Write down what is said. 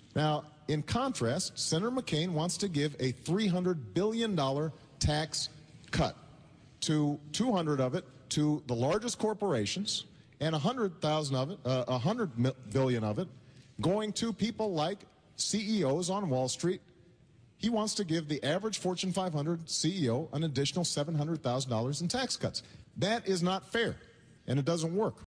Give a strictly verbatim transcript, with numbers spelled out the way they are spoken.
Now, in contrast, Senator McCain wants to give a three hundred billion dollars tax cut, to two hundred of it to the largest corporations, and one hundred thousand of it, uh, one hundred billion of it, going to people like C E Os on Wall Street. He wants to give the average Fortune five hundred C E O an additional seven hundred thousand dollars in tax cuts. That is not fair, and it doesn't work.